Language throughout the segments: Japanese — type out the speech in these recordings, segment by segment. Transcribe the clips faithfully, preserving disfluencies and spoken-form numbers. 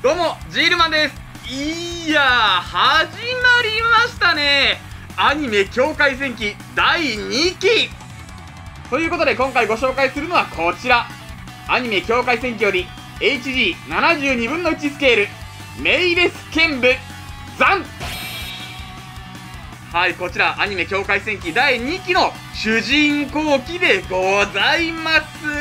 どうもジールマンです。いやー、始まりましたね、アニメ境界戦記だいにきということで、今回ご紹介するのはこちら、アニメ境界戦記より エイチジーななじゅうにぶんのいち スケールメイレス剣舞斬。はい、こちらアニメ境界戦記だいにきの主人公機でございます。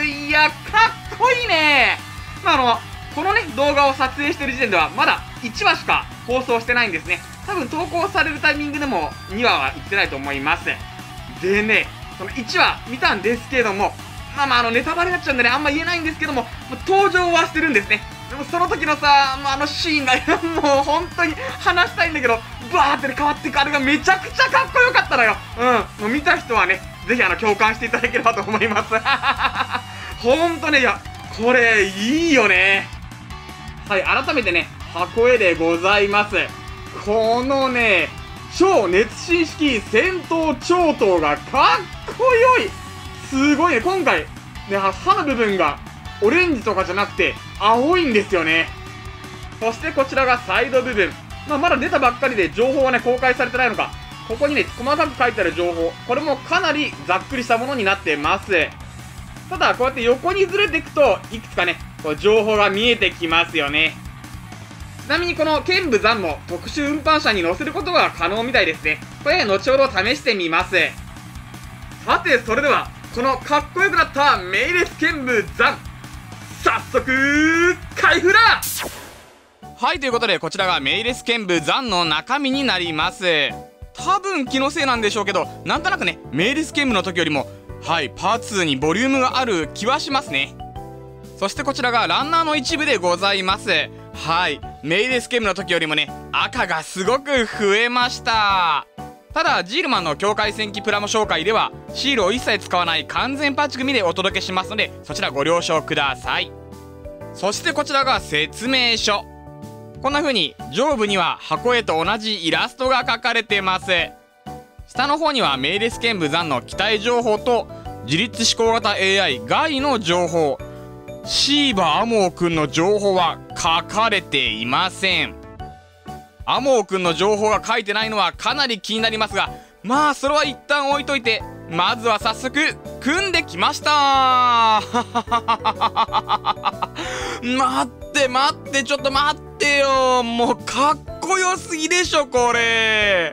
いや、かっこいいね。まあ、あのこのね動画を撮影している時点ではまだいちわしか放送してないんですね。多分投稿されるタイミングでもにわはいってないと思います。でね、そのいちわ見たんですけれども、まあまああのネタバレになっちゃうんでね、あんま言えないんですけども、登場はしてるんですね。でもその時のさ、まあ、あのシーンがもう本当に話したいんだけど、バーって変わっていくあれがめちゃくちゃかっこよかったのよ。うん、もう見た人はね、ぜひあの共感していただければと思います。ほんとね、いや、これいいよね。はい、改めてね、箱絵でございます。このね、超熱心式戦闘超刀がかっこよい。すごいね、今回、ね、刃の部分がオレンジとかじゃなくて青いんですよね。そしてこちらがサイド部分。まあ、まだ出たばっかりで情報はね、公開されてないのか、ここにね、細かく書いてある情報、これもかなりざっくりしたものになってます。ただ、こうやって横にずれていくと、いくつかね、こう情報が見えてきますよね。ちなみにこの剣舞斬も特殊運搬車に乗せることが可能みたいですね。これ、後ほど試してみます。さて、それでは、このかっこよくなったメイレス剣舞斬、早速、開封だ。はい、ということで、こちらがメイレス剣舞斬の中身になります。多分気のせいなんでしょうけど、なんとなくね、メイレス剣舞の時よりも、はい、パーツにボリュームがある気はしますね。そしてこちらがランナーの一部でございます。はい、メイレス剣舞の時よりもね、赤がすごく増えました。ただ、ジールマンの境界戦記プラモ紹介ではシールを一切使わない完全パッチ組でお届けしますので、そちらご了承ください。そしてこちらが説明書。こんな風に上部には箱絵と同じイラストが描かれてます。下の方にはメイレス剣舞斬の機体情報と自律思考型 エーアイ ガイの情報、シーバアモーくんの情報は書かれていません。アモーくんの情報が書いてないのはかなり気になりますが、まあそれは一旦置いといて、まずは早速組んできました。待って待って、ちょっと待ってよ、もうかっこよすぎでしょこれ。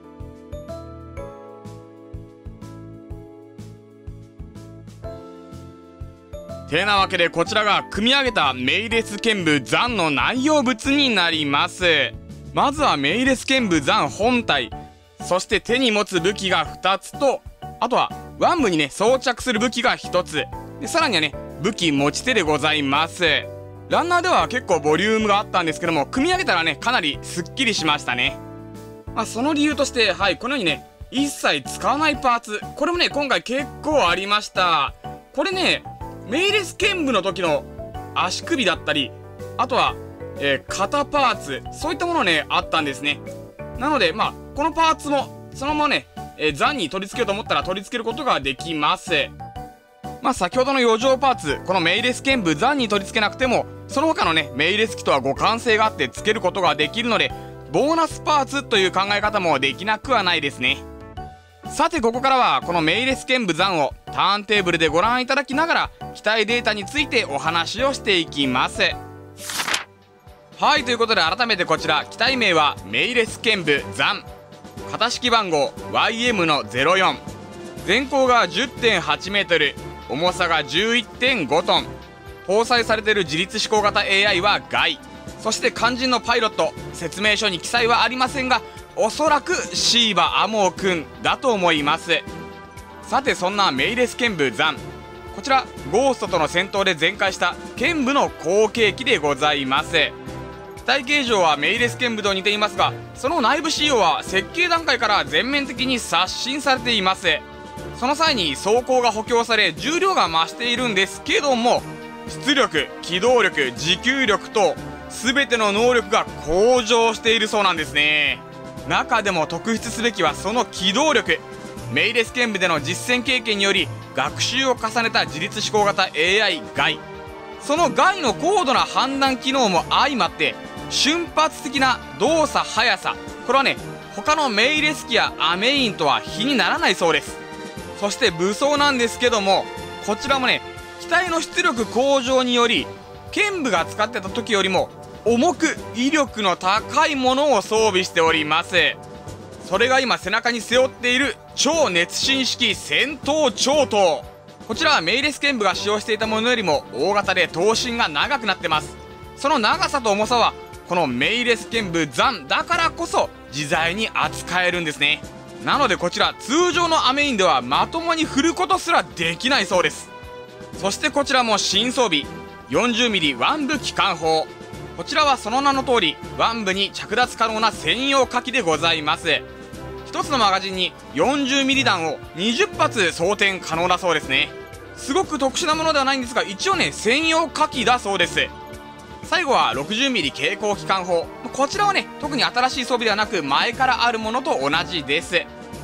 てなわけで、こちらが組み上げたメイレス剣舞斬の内容物になります。まずはメイレス剣舞斬本体、そして手に持つ武器がふたつと、あとは腕部にね装着する武器がひとつで、さらにはね武器持ち手でございます。ランナーでは結構ボリュームがあったんですけども、組み上げたらねかなりすっきりしましたね。まあ、その理由として、はい、このようにね一切使わないパーツ、これもね今回結構ありました。これね、メイレス剣舞の時の足首だったり、あとは、えー、肩パーツ、そういったものねあったんですね。なのでまあこのパーツもそのままね、えー、斬に取り付けようと思ったら取り付けることができます。まあ先ほどの余剰パーツ、このメイレス剣舞斬に取り付けなくても、その他のねメイレス機とは互換性があって付けることができるので、ボーナスパーツという考え方もできなくはないですね。さて、ここからはこのメイレス剣舞斬をターンテーブルでご覧いただきながら、機体データについてお話をしていきます。はい、ということで改めてこちら機体名はメイレス剣舞斬、型式番号 ワイエム のゼロよん、全高が じゅってんはちメートル、重さが じゅういってんごトン、搭載されている自律思考型 エーアイ はガイ、そして肝心のパイロット、説明書に記載はありませんが、おそらくシーバアモーくんだと思います。さて、そんなメイレス剣舞斬、こちらゴーストとの戦闘で全開した剣舞の後継機でございます。機体形状はメイレス剣舞と似ていますが、その内部仕様は設計段階から全面的に刷新されています。その際に装甲が補強され重量が増しているんですけども、出力、機動力、持久力と全ての能力が向上しているそうなんですね。中でも特筆すべきはその機動力。メイレス剣舞での実戦経験により学習を重ねた自律思考型 エーアイ ガイ、 その外の高度な判断機能も相まって瞬発的な動作速さ、これはね他のメイレス機やアメインとは比にならないそうです。そして武装なんですけども、こちらもね機体の出力向上により剣舞が使ってた時よりも重く威力の高いものを装備しております。それが今背中に背負っている超熱心式戦闘超刀。こちらはメイレス剣舞が使用していたものよりも大型で頭身が長くなってます。その長さと重さはこのメイレス剣舞ザンだからこそ自在に扱えるんですね。なのでこちら通常のアメインではまともに振ることすらできないそうです。そしてこちらも新装備 よんじゅうミリ 腕部機関砲。こちらはその名の通り腕部に着脱可能な専用火器でございます。ひとつのマガジンに よんじゅうミリ 弾をにじゅっぱつ装填可能だそうですね。すごく特殊なものではないんですが、一応ね専用火器だそうです。最後は ろくじゅうミリ 携行機関砲。こちらはね特に新しい装備ではなく前からあるものと同じです。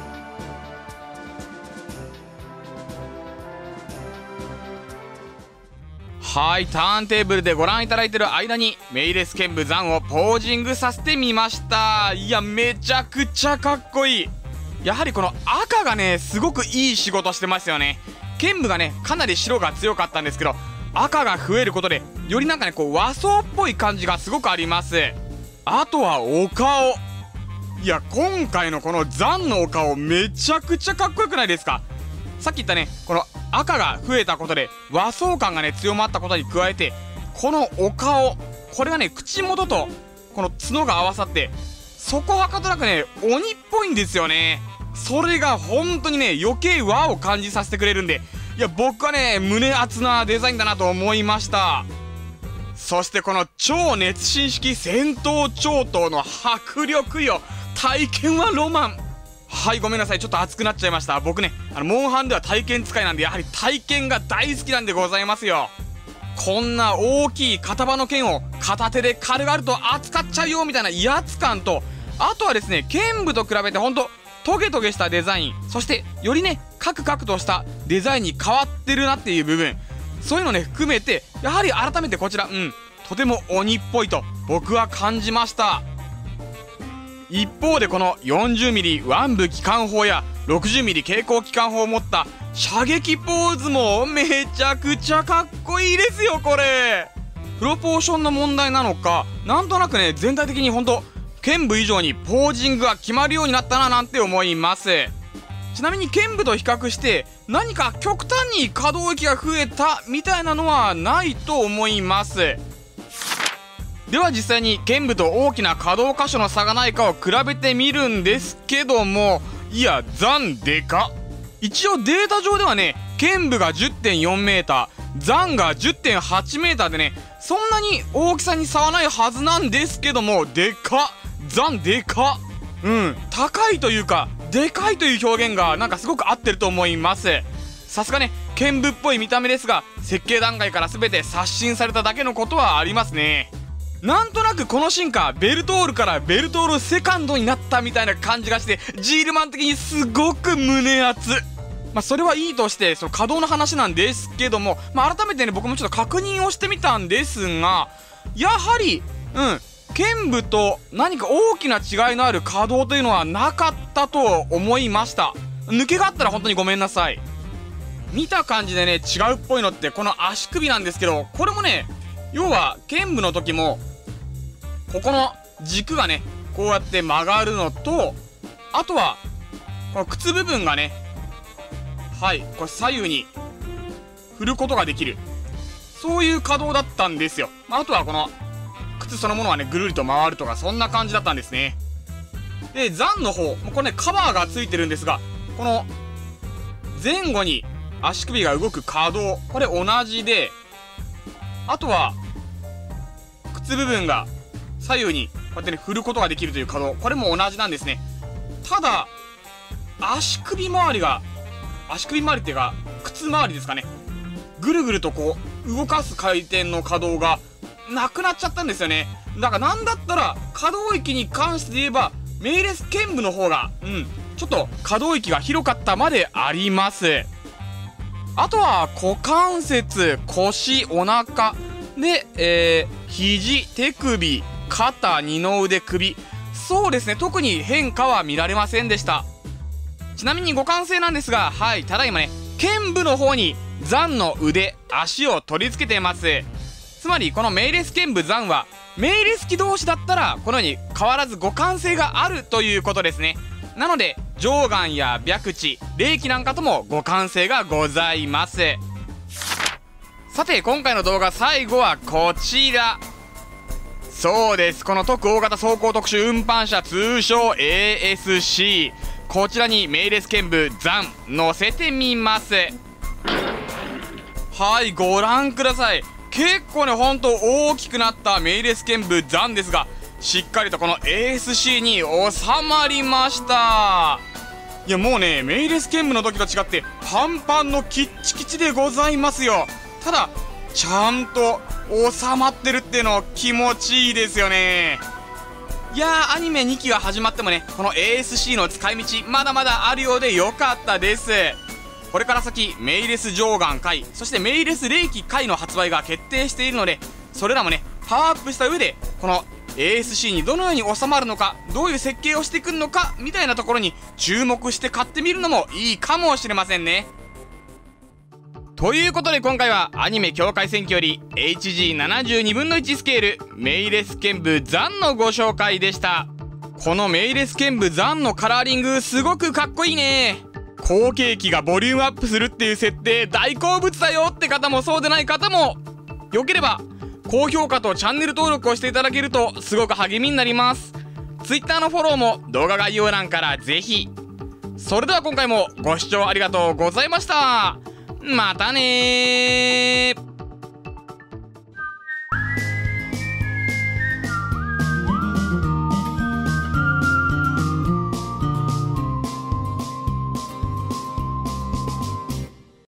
はい、ターンテーブルでご覧いただいている間にメイレス剣舞ザンをポージングさせてみました。いやめちゃくちゃかっこいい。やはりこの赤がねすごくいい仕事してますよね。剣舞がねかなり白が強かったんですけど、赤が増えることでよりなんかねこう和装っぽい感じがすごくあります。あとはお顔。いや今回のこのザンのお顔めちゃくちゃかっこよくないですか。さっき言ったねこの赤が増えたことで和装感がね強まったことに加えて、このお顔、これがね口元とこの角が合わさってそこはかとなくね鬼っぽいんですよね。それが本当にね余計和を感じさせてくれるんで、いや僕はね胸熱なデザインだなと思いました。そしてこの超熱心式戦闘超刀の迫力よ。体験はロマン。はい、ごめんなさい、ちょっと熱くなっちゃいました。僕ねあのモンハンでは体験使いなんで、やはり体験が大好きなんでございますよ。こんな大きい片刃の剣を片手で軽々と扱っちゃうよみたいな威圧感と、あとはですね剣舞と比べてほんとトゲトゲしたデザイン、そしてよりねカクカクとしたデザインに変わってるなっていう部分、そういうのね含めてやはり改めてこちらうんとても鬼っぽいと僕は感じました。一方でこの よんじゅうミリ 腕部機関砲や ろくじゅうミリ 携行機関砲を持った射撃ポーズもめちゃくちゃかっこいいですよ。これプロポーションの問題なのかなんとなくね全体的にほんと剣舞以上にポージングが決まるようになったななんて思います。ちなみに剣舞と比較して何か極端に可動域が増えたみたいなのはないと思います。では実際に剣舞と大きな可動箇所の差がないかを比べてみるんですけども、いやザンでかっ。一応データ上ではね剣舞が じゅってんよんメーター、ザンが じゅってんはちメーターでねそんなに大きさに差はないはずなんですけども、でかっ、ザンでかっ。うん高いというかでかいという表現がなんかすごく合ってると思います。さすがね剣舞っぽい見た目ですが設計段階から全て刷新されただけのことはありますね。なんとなくこの進化ベルトールからベルトールセカンドになったみたいな感じがしてジールマン的にすごく胸熱。まあそれはいいとしてその稼働の話なんですけども、まあ、改めてね僕もちょっと確認をしてみたんですが、やはりうん剣舞と何か大きな違いのある稼働というのはなかったと思いました。抜けがあったら本当にごめんなさい。見た感じでね違うっぽいのってこの足首なんですけど、これもね要は剣舞の時もここの軸がねこうやって曲がるのと、あとはこの靴部分がねはいこれ左右に振ることができる、そういう稼働だったんですよ。あとはこの靴そのものはねぐるりと回るとかそんな感じだったんですね。でザンの方これねカバーがついてるんですが、この前後に足首が動く稼働これ同じで、あとは靴部分が左右にこうやってね振ることができるという稼働これも同じなんですね。ただ足首周りが足首周りっていうか靴周りですかね、ぐるぐるとこう動かす回転の稼働がなくなっちゃったんですよね。だからなんだったら可動域に関して言えばメイレス剣舞の方がうんちょっと可動域が広かったまであります。あとは股関節、腰、お腹で、えー、肘、手首、肩、二の腕、首。そうですね、特に変化は見られませんでした。ちなみに互換性なんですが、はい、ただいまね、剣部の方にザンの腕、足を取り付けています。つまりこのメイレス剣部ザンはメイレス機同士だったらこのように変わらず互換性があるということですね。なので上眼や白地、霊気なんかとも互換性がございます。さて今回の動画最後はこちら。そうです、この特大型装甲特殊運搬車、通称 エーエスシー、こちらにメイレス剣部ザン乗せてみます。はい、ご覧ください。結構ね、ほんと大きくなったメイレス剣部ザンですが、しっかりとこの エーエスシー に収まりました。いやもうね、メイレス剣部の時と違ってパンパンのキッチキチでございますよ。ただちゃんと収まってるっていうの気持ちいいですよね。いやー、アニメにきが始まってもね、この エーエスシー の使い道まだまだあるようでよかったです。これから先メイレス上眼回、そしてメイレス霊気回の発売が決定しているので、それらもねパワーアップした上でこの エーエスシー にどのように収まるのか、どういう設計をしてくるのかみたいなところに注目して買ってみるのもいいかもしれませんね。ということで今回はアニメ境界線記より エイチジーななじゅうにぶんのいち スケールメイレス剣部ザンのご紹介でした。このメイレス剣部ザンのカラーリングすごくかっこいいね。後継機がボリュームアップするっていう設定大好物だよって方もそうでない方も、よければ高評価とチャンネル登録をしていただけるとすごく励みになります。 Twitter のフォローも動画概要欄からぜひ。それでは今回もご視聴ありがとうございました。またねー。